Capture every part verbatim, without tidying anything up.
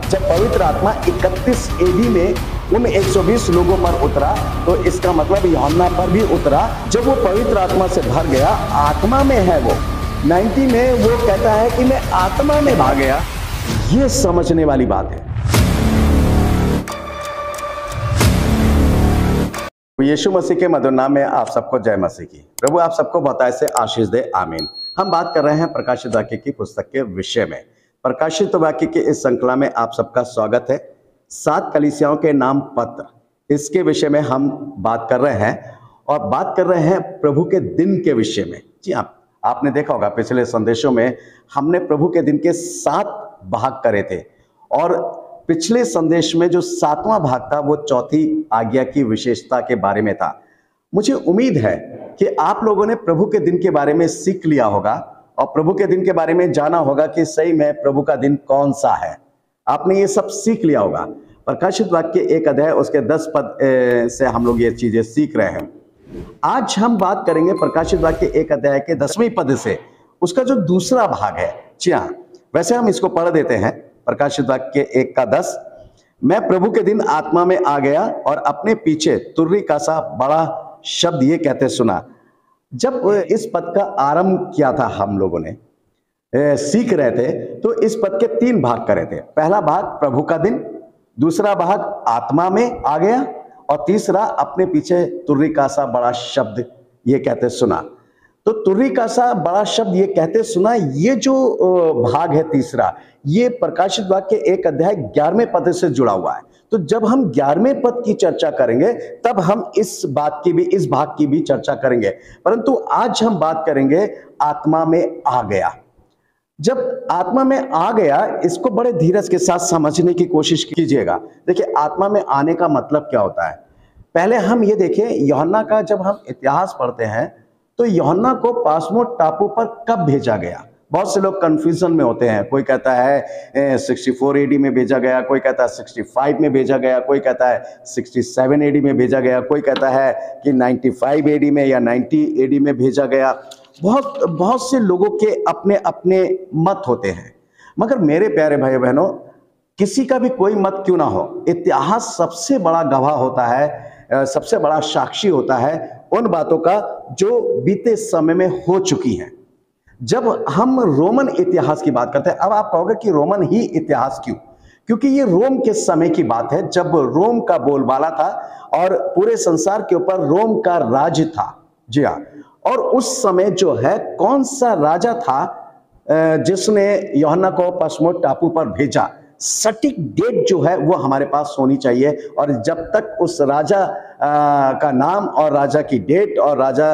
जब पवित्र आत्मा इकतीस एडी में उन एक सौ बीस लोगों पर उतरा, तो इसका मतलब यूहन्ना पर भी उतरा। जब वो पवित्र आत्मा से भर गया, आत्मा में है वो, नब्बे में वो कहता है कि मैं आत्मा में भाग गया। ये समझने वाली बात है। यीशु मसीह के मधुर नाम में आप सबको जय मसीह की। प्रभु आप सबको बहुतायत से आशीष दे, आमीन। हम बात कर रहे हैं प्रकाशित वाक्य की पुस्तक के विषय में। प्रकाशित वाक्य की इस श्रृंखला में आप सबका स्वागत है। सात कलीसियाओं के नाम पत्र, इसके विषय में हम बात कर रहे हैं और बात कर रहे हैं प्रभु के दिन के विषय में। जी हाँ, आपने देखा होगा पिछले संदेशों में हमने प्रभु के दिन के सात भाग करे थे और पिछले संदेश में जो सातवां भाग था वो चौथी आज्ञा की विशेषता के बारे में था। मुझे उम्मीद है कि आप लोगों ने प्रभु के दिन के बारे में सीख लिया होगा और प्रभु के दिन के बारे में जाना होगा कि सही में प्रभु का दिन कौन सा है। आपने ये सब सीख लिया होगा। प्रकाशित वाक्य एक अध्याय उसके दस पद से हम लोग ये चीजें सीख रहे हैं। आज हम बात करेंगे प्रकाशित वाक्य एक अध्याय के दसवें पद से, उसका जो दूसरा भाग है। जी हाँ, वैसे हम इसको पढ़ देते हैं। प्रकाशित वाक्य एक का दस, मैं प्रभु के दिन आत्मा में आ गया और अपने पीछे तुर्री का सा बड़ा शब्द ये कहते सुना। जब इस पद का आरंभ किया था हम लोगों ने ए, सीख रहे थे, तो इस पद के तीन भाग करे थे। पहला भाग प्रभु का दिन, दूसरा भाग आत्मा में आ गया और तीसरा अपने पीछे तुर्री का सा बड़ा शब्द ये कहते सुना। तो तुर्री का सा बड़ा शब्द ये कहते सुना, ये जो भाग है तीसरा, ये प्रकाशित वाक्य एक अध्याय ग्यारहवें पद से जुड़ा हुआ है। तो जब हम ग्यारहवें पद की चर्चा करेंगे तब हम इस बात की भी, इस भाग की भी चर्चा करेंगे। परंतु आज हम बात करेंगे आत्मा में आ गया। जब आत्मा में आ गया, इसको बड़े धीरज के साथ समझने की कोशिश कीजिएगा। देखिए, आत्मा में आने का मतलब क्या होता है। पहले हम ये देखें, यूहन्ना का जब हम इतिहास पढ़ते हैं तो यूहन्ना को पासमो टापू पर कब भेजा गया। बहुत से लोग कंफ्यूजन में होते हैं। कोई कहता है सिक्सटी फोर एडी में भेजा गया, कोई कहता है सिक्सटी फाइव में भेजा गया, कोई कहता है सिक्सटी सेवन एडी में भेजा गया, कोई कहता है कि नाइन्टी फाइव एडी में या नाइन्टी एडी में भेजा गया। बहुत बहुत से लोगों के अपने अपने मत होते हैं। मगर मेरे प्यारे भाई बहनों, किसी का भी कोई मत क्यों ना हो, इतिहास सबसे बड़ा गवाह होता है, सबसे बड़ा साक्षी होता है उन बातों का जो बीते समय में हो चुकी हैं। जब हम रोमन इतिहास की बात करते हैं, अब आप कहोगे कि रोमन ही इतिहास क्यों? क्योंकि ये रोम के समय की बात है, जब रोम का बोलबाला था और पूरे संसार के ऊपर रोम का राज था। जी हाँ, और उस समय जो है कौन सा राजा था जिसने यूहन्ना को पसमो टापू पर भेजा, सटीक डेट जो है वो हमारे पास होनी चाहिए। और जब तक उस राजा का नाम और राजा की डेट और राजा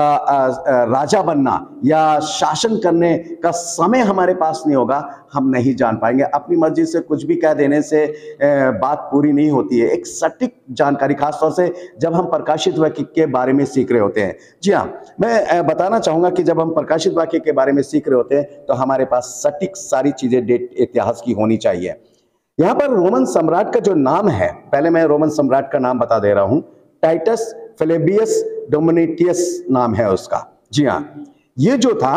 का राजा बनना या शासन करने का समय हमारे पास नहीं होगा, हम नहीं जान पाएंगे। अपनी मर्जी से कुछ भी कह देने से बात पूरी नहीं होती है। एक सटीक जानकारी, खासतौर से जब हम प्रकाशित वाक्य के बारे में सीख रहे होते हैं। जी हाँ, मैं बताना चाहूँगा कि जब हम प्रकाशित वाक्य के बारे में सीख रहे होते हैं तो हमारे पास सटीक सारी चीज़ें डेट इतिहास की होनी चाहिए। यहाँ पर रोमन सम्राट का जो नाम है, पहले मैं रोमन सम्राट का नाम बता दे रहा हूँ। टाइटस फ्लेवियस डोमिटियस नाम है उसका। जी हाँ, ये जो था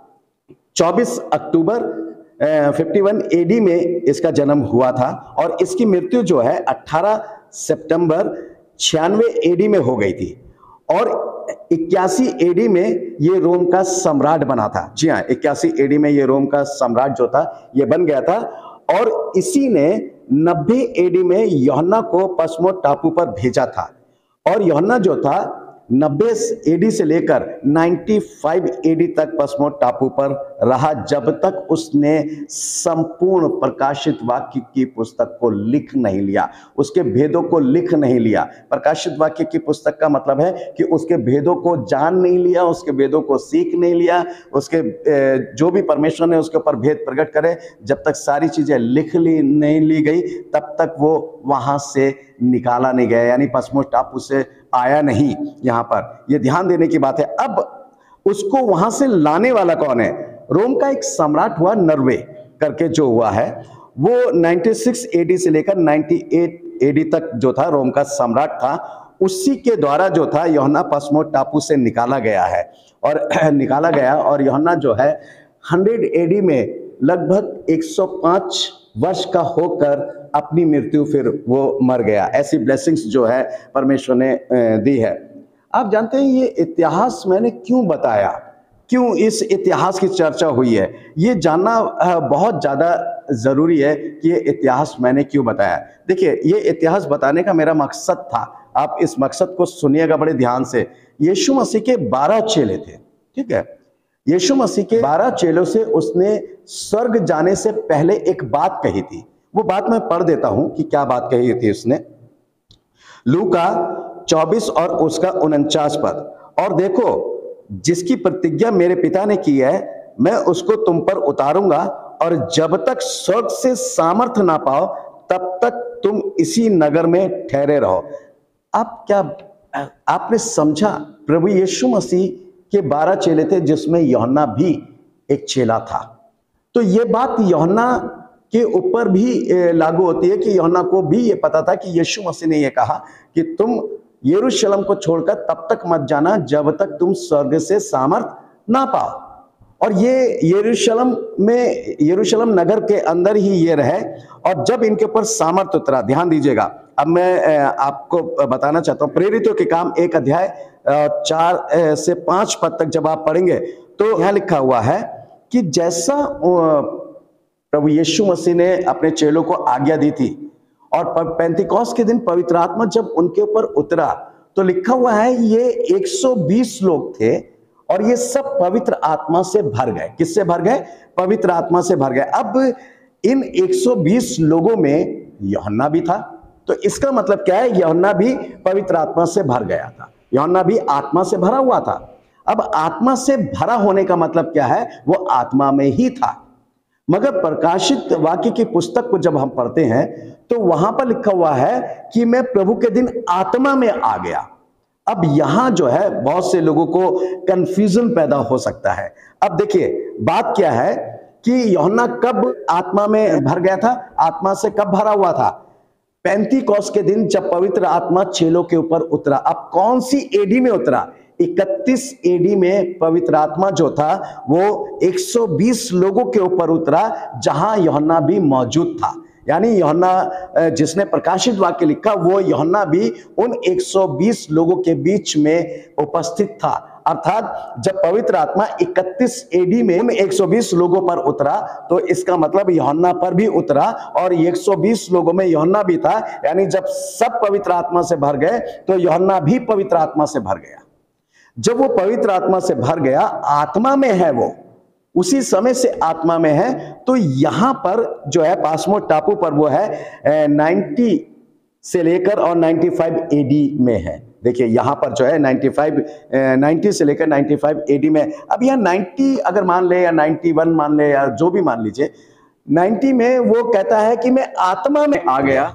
चौबीस अक्टूबर इक्यावन एडी में इसका जन्म हुआ था और इसकी मृत्यु जो है अठारह सितंबर छियानवे एडी में हो गई थी और इक्यासी एडी में ये रोम का सम्राट बना था। जी हाँ, इक्यासी एडी में ये रोम का सम्राट जो था ये बन गया था और इसी ने नब्बे एडी में यूहन्ना को पसमो टापू पर भेजा था। और यूहन्ना जो था नब्बे एडी से लेकर पचानवे एडी तक पसमो टापू पर रहा, जब तक उसने संपूर्ण प्रकाशित वाक्य की पुस्तक को लिख नहीं लिया, उसके भेदों को लिख नहीं लिया। प्रकाशित वाक्य की पुस्तक का मतलब है कि उसके भेदों को जान नहीं लिया, उसके भेदों को सीख नहीं लिया, उसके जो भी परमेश्वर ने उसके ऊपर भेद प्रकट करे, जब तक सारी चीजें लिख ली नहीं ली गई तब तक वो वहां से निकाला नहीं गया, यानी पसमो टापू से आया नहीं। यहाँ पर ये ध्यान देने की बात है। अब उसको वहां से लाने वाला कौन है? रोम का एक सम्राट हुआ नर्वे करके जो हुआ है, वो छियानवे एडी से लेकर अट्ठानवे एडी तक जो था रोम का सम्राट था। उसी के द्वारा जो था यूहन्ना पसमो टापू से निकाला गया है और निकाला गया और यूहन्ना जो है सौ एडी में लगभग एक सौ पाँच वर्ष का होकर अपनी मृत्यु फिर वो मर गया। ऐसी ब्लेसिंग्स जो है परमेश्वर ने दी है। आप जानते हैं ये इतिहास मैंने क्यों बताया, क्यों इस इतिहास की चर्चा हुई है, ये जानना बहुत ज़्यादा ज़रूरी है कि ये इतिहास मैंने क्यों बताया। देखिए, ये इतिहास बताने का मेरा मकसद था, आप इस मकसद को सुनिएगा बड़े ध्यान से। यीशु मसीह के बारह चेले थे, ठीक है। यीशु मसीह के बारह चेलों से उसने स्वर्ग जाने से पहले एक बात कही थी। वो बात मैं पढ़ देता हूं कि क्या बात कही थी उसने। लूका चौबीस और उसका उनचास पद। और देखो, जिसकी प्रतिज्ञा मेरे पिता ने की है, मैं उसको तुम पर उतारूंगा, और जब तक स्वर्ग से सामर्थ्य ना पाओ तब तक तुम इसी नगर में ठहरे रहो। आप क्या आपने समझा? प्रभु यीशु मसीह के बारह चेले थे, जिसमें यूहन्ना भी एक चेला था। तो ये बात यूहन्ना के ऊपर भी लागू होती है कि यूहन्ना को भी ये पता था कि यीशु मसीह ने ये कहा कि तुम यरूशलेम को छोड़कर तब तक मत जाना जब तक तुम स्वर्ग से सामर्थ ना पाओ। और ये यरूशलेम में, यरूशलेम नगर के अंदर ही ये रहे। और जब इनके ऊपर सामर्थ उतरा, ध्यान दीजिएगा, अब मैं आपको बताना चाहता हूं, प्रेरितों के काम एक अध्याय चार से पांच पद तक जब आप पढ़ेंगे तो यहां लिखा हुआ है कि जैसा प्रभु यीशु मसीह ने अपने चेलों को आज्ञा दी थी और पेंतिकोस्त के दिन पवित्र आत्मा जब उनके ऊपर उतरा, तो लिखा हुआ है ये एक सौ बीस लोग थे और ये सब पवित्र आत्मा से भर गए। किससे भर गए? पवित्र आत्मा से भर गए। अब इन एक सौ बीस लोगों में यूहन्ना भी था, तो इसका मतलब क्या है? यूहन्ना भी पवित्र आत्मा से भर गया था, यूहन्ना भी आत्मा से भरा हुआ था। अब आत्मा से भरा होने का मतलब क्या है? वो आत्मा में ही था। मगर प्रकाशित वाक्य की पुस्तक को जब हम पढ़ते हैं तो वहां पर लिखा हुआ है कि मैं प्रभु के दिन आत्मा में आ गया। अब यहां जो है बहुत से लोगों को कंफ्यूजन पैदा हो सकता है। अब देखिए, बात क्या है कि यूहन्ना कब आत्मा में भर गया था? आत्मा से कब भरा हुआ था? पेंतिकोस्त के दिन जब पवित्र आत्मा चेलों के ऊपर उतरा। अब कौन सी एडी में उतरा? इकतीस एडी में पवित्र आत्मा जो था वो एक सौ बीस लोगों के ऊपर उतरा, जहां यूहन्ना भी मौजूद था। यानी यूहन्ना जिसने प्रकाशित वाक्य लिखा, वो यूहन्ना भी उन एक सौ बीस लोगों के बीच में उपस्थित था। अर्थात जब पवित्र आत्मा इकतीस एडी में उन एक सौ बीस लोगों पर उतरा, तो इसका मतलब यूहन्ना पर भी उतरा और एक सौ बीस लोगों में यूहन्ना भी था। यानी जब सब पवित्र आत्मा से भर गए तो यूहन्ना भी पवित्र आत्मा से भर गया। जब वो पवित्र आत्मा से भर गया, आत्मा में है, वो उसी समय से आत्मा में है, तो यहां पर जो है पासमोस टापू पर वो है नब्बे से लेकर और पचानवे एडी में है। देखिए यहां पर जो है पचानवे नब्बे से लेकर पचानवे एडी में। अब यहां नब्बे अगर मान ले या इक्यानवे मान ले या जो भी मान लीजिए, नब्बे में वो कहता है कि मैं आत्मा में आ गया।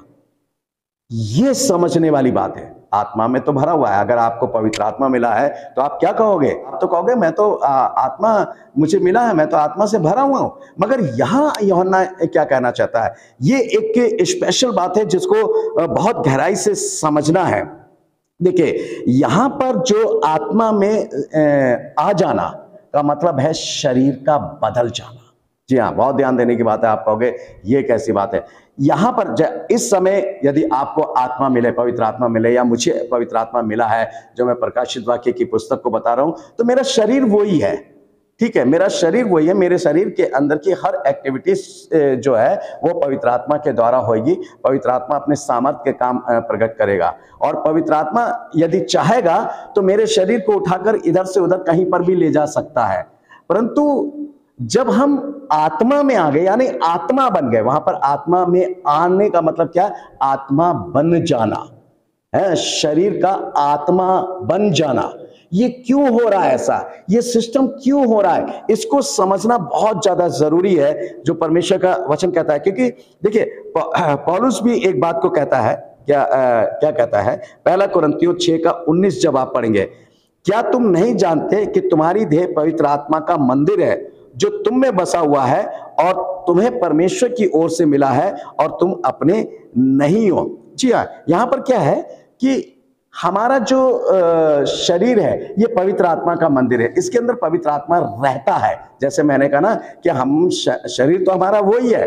ये समझने वाली बात है। आत्मा में तो भरा हुआ है। अगर आपको पवित्र आत्मा मिला है तो आप क्या कहोगे? आप तो कहोगे मैं तो आ, आत्मा मुझे मिला है, मैं तो आत्मा से भरा हुआ हूं। मगर यहां यूहन्ना क्या कहना चाहता है? ये एक स्पेशल बात है जिसको बहुत गहराई से समझना है। देखिए, यहां पर जो आत्मा में आ जाना का मतलब है शरीर का बदल जाना। जी हाँ, बहुत ध्यान देने की बात है। आप कहोगे ये कैसी बात है? यहां पर इस समय यदि आपको आत्मा मिले, पवित्र आत्मा मिले, या मुझे पवित्र आत्मा मिला है जो मैं प्रकाशित वाक्य की पुस्तक को बता रहा हूं, तो मेरा शरीर वही है, ठीक है, मेरा शरीर वही है। मेरे शरीर के अंदर की हर एक्टिविटीज जो है वो पवित्र आत्मा के द्वारा होगी। पवित्र आत्मा अपने सामर्थ्य के काम प्रकट करेगा और पवित्र आत्मा यदि चाहेगा तो मेरे शरीर को उठाकर इधर से उधर कहीं पर भी ले जा सकता है। परंतु जब हम आत्मा में आ गए, यानी आत्मा बन गए, वहां पर आत्मा में आने का मतलब क्या? आत्मा बन जाना है, शरीर का आत्मा बन जाना। ये क्यों हो रहा है ऐसा? ये सिस्टम क्यों हो रहा है? इसको समझना बहुत ज्यादा जरूरी है जो परमेश्वर का वचन कहता है। क्योंकि देखिए, पौलुस भी एक बात को कहता है, क्या आ, क्या कहता है? पहला कुरिन्थियों छह का उन्नीस जब आप पढ़ेंगे, क्या तुम नहीं जानते कि तुम्हारी देह पवित्र आत्मा का मंदिर है जो तुम में बसा हुआ है और तुम्हें परमेश्वर की ओर से मिला है और तुम अपने नहीं हो? जी हाँ, यहां पर क्या है कि हमारा जो शरीर है ये पवित्र आत्मा का मंदिर है। इसके अंदर पवित्र आत्मा रहता है। जैसे मैंने कहा ना कि हम शरीर तो हमारा वही है,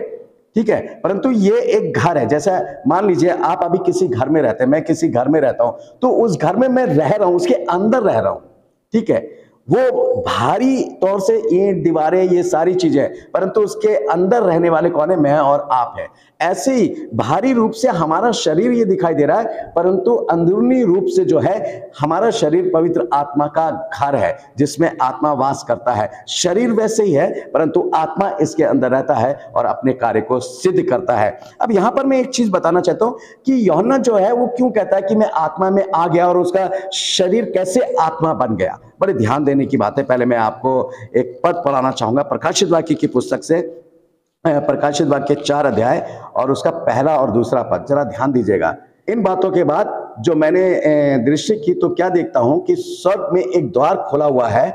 ठीक है, परंतु ये एक घर है। जैसा मान लीजिए आप अभी किसी घर में रहते हैं, मैं किसी घर में रहता हूं, तो उस घर में मैं रह रहा हूं, उसके अंदर रह रहा हूं, ठीक है। वो भारी तौर से ईंट, दीवारें, ये सारी चीजें, परंतु उसके अंदर रहने वाले कौन है? मैं और आप है। ऐसे ही भारी रूप से हमारा शरीर ये दिखाई दे रहा है, परंतु अंदरूनी रूप से जो है हमारा शरीर पवित्र आत्मा का घर है, जिसमें आत्मा वास करता है। शरीर वैसे ही है, परंतु आत्मा इसके अंदर रहता है और अपने कार्य को सिद्ध करता है। अब यहां पर मैं एक चीज बताना चाहता हूं कि यूहन्ना जो है वो क्यों कहता है कि मैं आत्मा में आ गया, और उसका शरीर कैसे आत्मा बन गया। बड़े ध्यान देने की बात है। पहले मैं आपको एक पद पढ़ाना चाहूंगा प्रकाशित वाक्य की पुस्तक से, प्रकाशित वाक्य चार अध्याय और उसका पहला और दूसरा पद, जरा ध्यान दीजिएगा। इन बातों के बाद जो मैंने दृश्य की, तो क्या देखता हूं कि स्वर्ग में एक द्वार खुला हुआ है,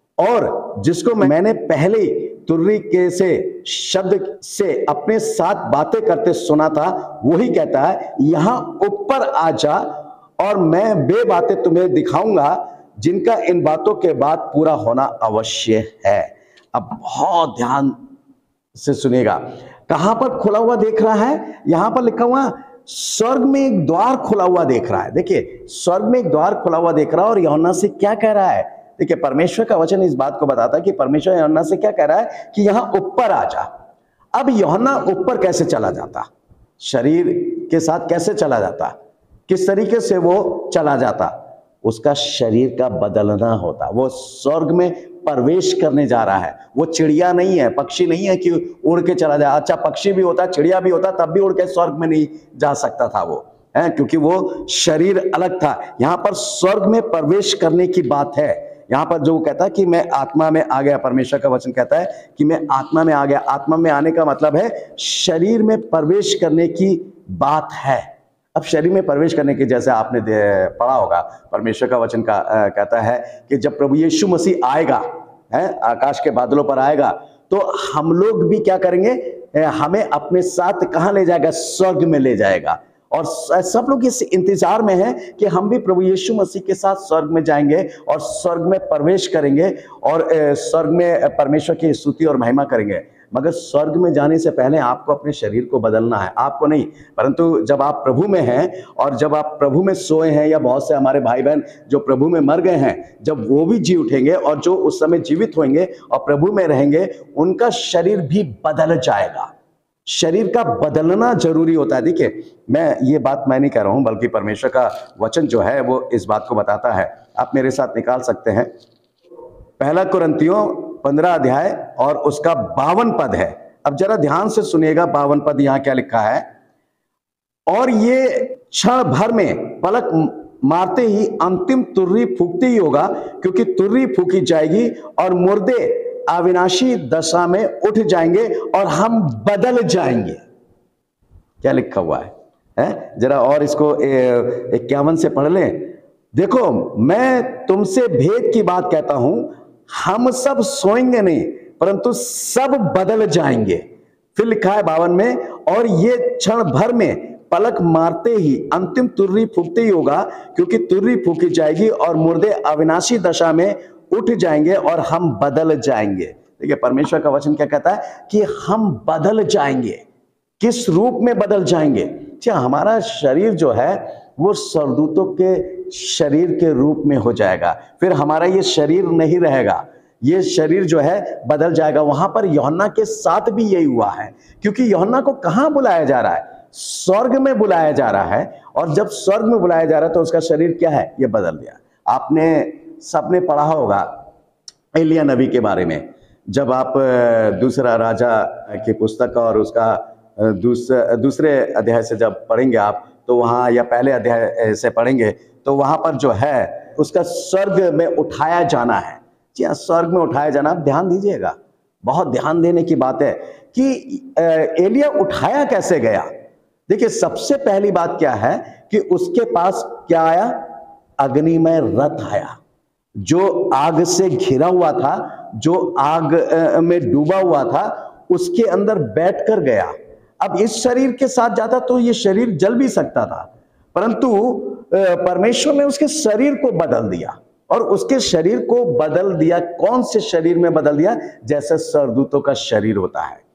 और जिसको मैंने पहले तुर्री के से शब्द से अपने साथ बातें करते सुना था, वही कहता है, यहां ऊपर आ जा और मैं वे बातें तुम्हें दिखाऊंगा जिनका इन बातों के बाद पूरा होना अवश्य है। अब बहुत ध्यान से सुनिएगा, कहां पर खुला हुआ देख रहा है? यहां पर लिखा हुआ स्वर्ग में एक द्वार खुला हुआ देख रहा है। देखिए, स्वर्ग में एक द्वार खुला हुआ देख रहा है, और यूहन्ना से क्या कह रहा है? देखिए, परमेश्वर का वचन इस बात को बताता है कि परमेश्वर यूहन्ना से क्या कह रहा है कि यहां ऊपर आ जा। अब यूहन्ना ऊपर कैसे चला जाता? शरीर के साथ कैसे चला जाता? किस तरीके से वो चला जाता? उसका शरीर का बदलना होता। वो स्वर्ग में प्रवेश करने जा रहा है। वो चिड़िया नहीं है, पक्षी नहीं है कि उड़ के चला जाए। अच्छा, पक्षी भी होता, चिड़िया भी होता, तब भी उड़ के स्वर्ग में नहीं जा सकता था वो, है, क्योंकि वो शरीर अलग था। यहां पर स्वर्ग में प्रवेश करने की बात है। यहां पर जो कहता है कि मैं आत्मा में आ गया, परमेश्वर का वचन कहता है कि मैं आत्मा में आ गया। आत्मा में आने का मतलब है शरीर में प्रवेश करने की बात है। अब शरीर में प्रवेश करने के, जैसे आपने पढ़ा होगा, परमेश्वर का वचन का आ, कहता है कि जब प्रभु यीशु मसीह आएगा, है, आकाश के बादलों पर आएगा, तो हम लोग भी क्या करेंगे? हमें अपने साथ कहां ले जाएगा? स्वर्ग में ले जाएगा। और सब लोग इस इंतजार में हैं कि हम भी प्रभु यीशु मसीह के साथ स्वर्ग में जाएंगे और स्वर्ग में प्रवेश करेंगे और स्वर्ग में परमेश्वर की स्तुति और महिमा करेंगे। मगर स्वर्ग में जाने से पहले आपको अपने शरीर को बदलना है, आपको नहीं, परंतु जब आप प्रभु में हैं और जब आप प्रभु में सोए हैं, या बहुत से हमारे भाई बहन जो प्रभु में मर गए हैं, जब वो भी जी उठेंगे और जो उस समय जीवित होंगे और प्रभु में रहेंगे, उनका शरीर भी बदल जाएगा। शरीर का बदलना जरूरी होता है। देखिए, मैं ये बात मैं नहीं कह रहा हूं, बल्कि परमेश्वर का वचन जो है वो इस बात को बताता है। आप मेरे साथ निकाल सकते हैं, पहला कुरिन्थियों पंद्रह अध्याय और उसका बावन पद है। अब जरा ध्यान से सुनिएगा, बावन पद यहां क्या लिखा है, और ये क्षण भर में पलक मारते ही अंतिम तुर्री फूकती ही होगा, क्योंकि तुर्री फूकी जाएगी और मुर्दे अविनाशी दशा में उठ जाएंगे और हम बदल जाएंगे। क्या लिखा हुआ है, है? जरा और इसको इक्यावन से पढ़ लें। देखो, मैं तुमसे भेद की बात कहता हूं, हम सब सोएंगे नहीं, परंतु सब बदल जाएंगे। फिर लिखा है बावन में, और ये क्षण भर में पलक मारते ही अंतिम तुर्री फूकते ही होगा, क्योंकि तुर्री फूकी जाएगी और मुर्दे अविनाशी दशा में उठ जाएंगे और हम बदल जाएंगे। देखिए, परमेश्वर का वचन क्या कहता है कि हम बदल जाएंगे। किस रूप में बदल जाएंगे? क्या हमारा शरीर जो है वो स्वर्गदूतों के शरीर के रूप में हो जाएगा। फिर हमारा ये शरीर नहीं रहेगा, ये शरीर जो है बदल जाएगा। वहां पर यूहन्ना के साथ भी यही हुआ है, क्योंकि यूहन्ना को कहां बुलाया जा रहा है? स्वर्ग में बुलाया जा रहा है। और जब स्वर्ग में बुलाया जा रहा है तो उसका शरीर क्या है? ये बदल गया। आपने सबने पढ़ा होगा एलिया नबी के बारे में। जब आप दूसरा राजा की पुस्तक और उसका दूसरे दूसरे अध्याय से जब पढ़ेंगे आप, तो वहाँ, या पहले अध्याय से पढ़ेंगे, तो वहाँ पर जो है उसका स्वर्ग में उठाया जाना है। जी हाँ, स्वर्ग में उठाया जाना। ध्यान दीजिएगा, बहुत ध्यान देने की बात है कि एलिया उठाया कैसे गया। देखिए, सबसे पहली बात क्या है कि उसके पास क्या आया? अग्निमय रथ आया, जो आग से घिरा हुआ था, जो आग में डूबा हुआ था, उसके अंदर बैठ कर गया। अब इस शरीर के साथ जाता तो ये शरीर जल भी सकता था, परंतु परमेश्वर ने उसके शरीर को बदल दिया। और उसके शरीर को बदल दिया, कौन से शरीर में बदल दिया? जैसे स्वर्गदूतों का शरीर होता है।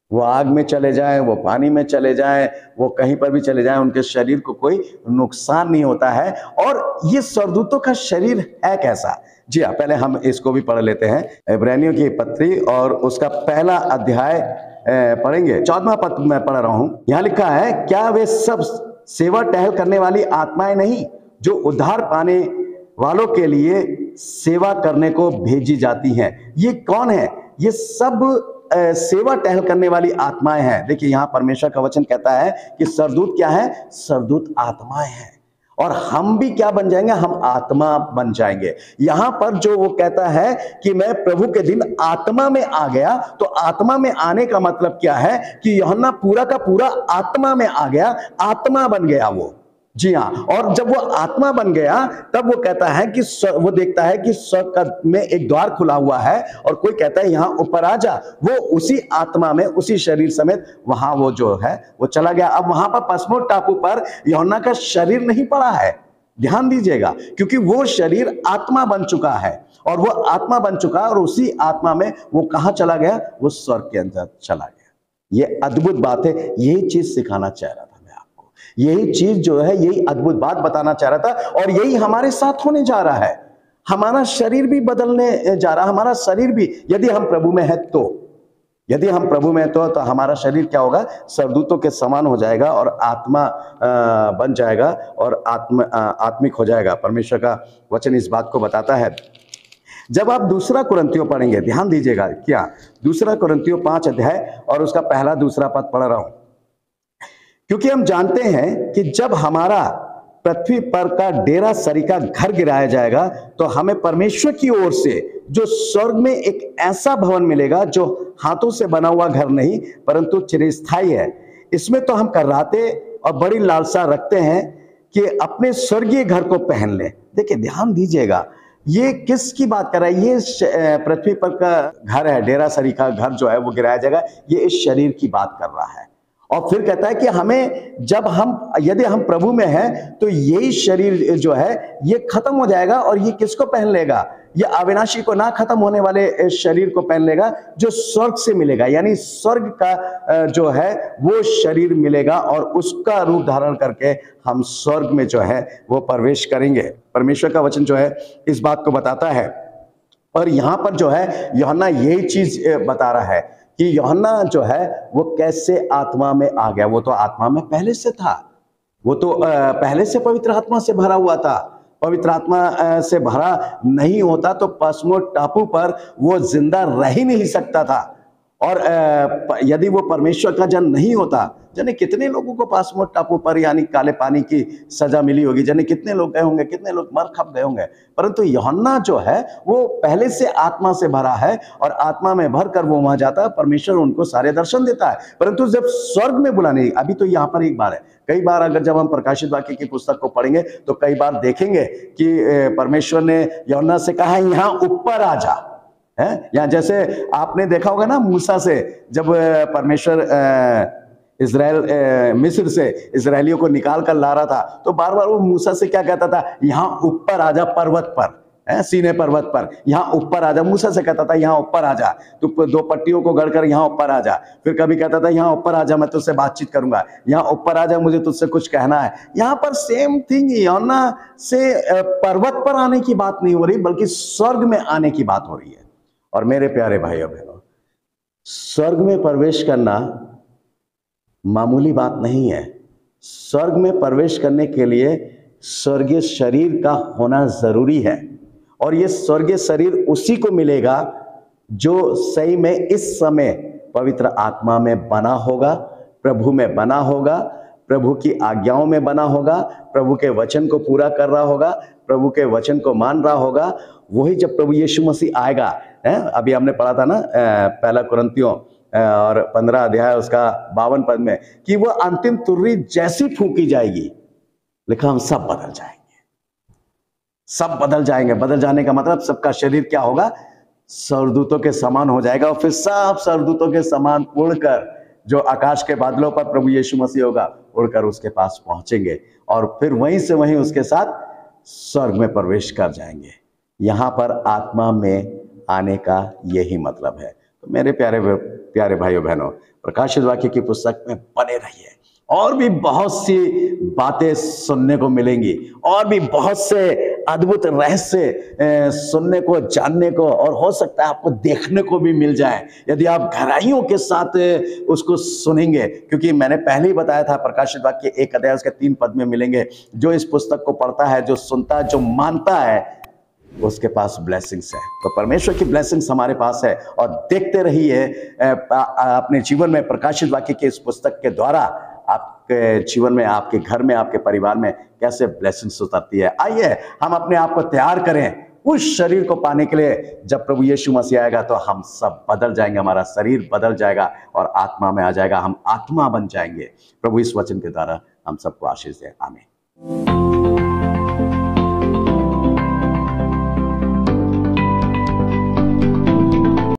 वो आग में चले जाएं, वो पानी में चले जाएं, वो कहीं पर भी चले जाएं, उनके शरीर को कोई नुकसान नहीं होता है। और ये स्वर्गदूतों का शरीर है कैसा? जी हाँ, पहले हम इसको भी पढ़ लेते हैं। इब्रानियों की पत्री और उसका पहला अध्याय पढ़ेंगे। चौदहवां पद मैं पढ़ रहा हूं। यहां लिखा है, क्या वे सब सेवा टहल करने वाली आत्माएं नहीं जो उद्धार पाने वालों के लिए सेवा करने को भेजी जाती हैं? ये कौन है? ये सब सेवा टहल करने वाली आत्माएं हैं। देखिए यहां परमेश्वर का वचन कहता है कि सरदूत क्या है? सरदूत आत्माएं हैं। और हम भी क्या बन जाएंगे? हम आत्मा बन जाएंगे। यहां पर जो वो कहता है कि मैं प्रभु के दिन आत्मा में आ गया, तो आत्मा में आने का मतलब क्या है? कि यूहन्ना पूरा का पूरा आत्मा में आ गया, आत्मा बन गया वो। जी हाँ, और जब वो आत्मा बन गया तब वो कहता है कि वो देखता है कि स्वर्ग में एक द्वार खुला हुआ है और कोई कहता है यहां ऊपर आ जा। वो उसी आत्मा में, उसी शरीर समेत वहां वो जो है वो चला गया। अब वहां पर पसमोस टापू पर यूहन्ना का शरीर नहीं पड़ा है, ध्यान दीजिएगा, क्योंकि वो शरीर आत्मा बन चुका है। और वो आत्मा बन चुका और उसी आत्मा में वो कहां चला गया? वो स्वर्ग के अंदर चला गया। ये अद्भुत बात है। यही चीज सिखाना चाह रहा था, यही चीज जो है, यही अद्भुत बात बताना चाह रहा था। और यही हमारे साथ होने जा रहा है। हमारा शरीर भी बदलने जा रहा है। हमारा शरीर भी, यदि हम प्रभु में है तो यदि हम प्रभु में है तो, तो हमारा शरीर क्या होगा? सरदूतों के समान हो जाएगा और आत्मा बन जाएगा और आत्म आत्मिक हो जाएगा। परमेश्वर का वचन इस बात को बताता है। जब आप दूसरा कुरिन्थियों पढ़ेंगे, ध्यान दीजिएगा, क्या दूसरा कुरिन्थियों पांच अध्याय और उसका पहला दूसरा पद पढ़ रहा हूं। क्योंकि हम जानते हैं कि जब हमारा पृथ्वी पर का डेरा सरीका घर गिराया जाएगा तो हमें परमेश्वर की ओर से जो स्वर्ग में एक ऐसा भवन मिलेगा जो हाथों से बना हुआ घर नहीं परंतु चिरस्थायी है। इसमें तो हम कर्राते और बड़ी लालसा रखते हैं कि अपने स्वर्गीय घर को पहन लें। देखिए ध्यान दीजिएगा, ये किसकी बात कर रहा है? ये पृथ्वी पर का घर है, डेरा सरीका घर जो है वो गिराया जाएगा। ये इस शरीर की बात कर रहा है। और फिर कहता है कि हमें, जब हम, यदि हम प्रभु में हैं तो यही शरीर जो है ये खत्म हो जाएगा और ये किसको पहन लेगा? ये अविनाशी को, ना खत्म होने वाले शरीर को पहन लेगा जो स्वर्ग से मिलेगा। यानी स्वर्ग का जो है वो शरीर मिलेगा और उसका रूप धारण करके हम स्वर्ग में जो है वो प्रवेश करेंगे। परमेश्वर का वचन जो है इस बात को बताता है। और यहां पर जो है यूहन्ना यही चीज बता रहा है कि यूहन्ना जो है वो कैसे आत्मा में आ गया। वो तो आत्मा में पहले से था, वो तो पहले से पवित्र आत्मा से भरा हुआ था। पवित्र आत्मा से भरा नहीं होता तो पसमोस टापू पर वो जिंदा रह ही नहीं सकता था। और यदि वो परमेश्वर का जन नहीं होता, जाने कितने लोगों को पसमोस टापू पर यानी काले पानी की सजा मिली होगी, जाने कितने लोग गए होंगे, कितने लोग मर खप गए होंगे। परंतु यूहन्ना जो है वो पहले से आत्मा से भरा है और आत्मा में भर कर वो वहां जाता है। परमेश्वर उनको सारे दर्शन देता है। परंतु जब स्वर्ग में बुलाने, अभी तो यहाँ पर एक बार है, कई बार अगर जब हम प्रकाशित वाक्य की पुस्तक को पढ़ेंगे तो कई बार देखेंगे कि परमेश्वर ने यूहन्ना से कहा यहाँ ऊपर आ जा है। या जैसे आपने देखा होगा ना, मूसा से जब परमेश्वर इजराइल मिस्र से इजरायलियों को निकाल कर ला रहा था तो बार बार वो मूसा से क्या कहता था? यहाँ ऊपर आजा पर्वत पर, है सीने पर्वत पर, यहाँ ऊपर आजा। मूसा से कहता था यहाँ ऊपर आजा, तू दो पट्टियों को गढ़कर यहाँ ऊपर आजा। फिर कभी कहता था यहाँ ऊपर आजा, मैं तुझसे बातचीत करूंगा, यहाँ ऊपर आजा, मुझे तुझसे कुछ कहना है। यहाँ पर सेम थिंग, यूहन्ना से पर्वत पर आने की बात नहीं हो रही बल्कि स्वर्ग में आने की बात हो रही है। और मेरे प्यारे भाइयों बहनों, स्वर्ग में प्रवेश करना मामूली बात नहीं है। स्वर्ग में प्रवेश करने के लिए स्वर्गीय शरीर का होना जरूरी है। और ये स्वर्गीय शरीर उसी को मिलेगा जो सही में इस समय पवित्र आत्मा में बना होगा, प्रभु में बना होगा, प्रभु की आज्ञाओं में बना होगा, प्रभु के वचन को पूरा कर रहा होगा, प्रभु के वचन को मान रहा होगा। वही जब प्रभु यीशु मसीह आएगा, है अभी हमने पढ़ा था ना पहला कुरिन्थियों और पंद्रह अध्याय उसका बावन पद में कि वो अंतिम तुर्री जैसी फूंकी जाएगी, लिखा हम सब बदल जाएंगे, सब बदल जाएंगे। बदल जाने का मतलब सबका शरीर क्या होगा? स्वर्गदूतों के समान हो जाएगा। और फिर सब स्वर्गदूतों के समान उड़कर जो आकाश के बादलों पर प्रभु यीशु मसीह होगा, उड़कर उसके पास पहुंचेंगे और फिर वहीं से वहीं उसके साथ स्वर्ग में प्रवेश कर जाएंगे। यहां पर आत्मा में आने का यही मतलब है। तो मेरे प्यारे प्यारे भाइयों बहनों, प्रकाशित वाक्य की पुस्तक में बने रहिए। और भी बहुत सी बातें सुनने को मिलेंगी, और भी बहुत से अद्भुत रहस्य सुनने को, जानने को, और हो सकता है आपको देखने को भी मिल जाए यदि आप गहराइयों के साथ उसको सुनेंगे। क्योंकि मैंने पहले ही बताया था, प्रकाशित वाक्य एक अध्याय उसके तीन पद में मिलेंगे, जो इस पुस्तक को पढ़ता है, जो सुनता है, जो मानता है, उसके पास ब्लेसिंग्स है। तो परमेश्वर की ब्लेसिंग्स हमारे पास है। और देखते रहिए अपने जीवन में प्रकाशित वाक्य की इस पुस्तक के द्वारा आपके जीवन में, आपके घर में, आपके परिवार में कैसे ब्लेसिंग्स उतरती है। आइए हम अपने आप को तैयार करें उस शरीर को पाने के लिए। जब प्रभु यीशु मसीह आएगा तो हम सब बदल जाएंगे, हमारा शरीर बदल जाएगा और आत्मा में आ जाएगा, हम आत्मा बन जाएंगे। प्रभु इस वचन के द्वारा हम सबको आशीष दे। आमीन।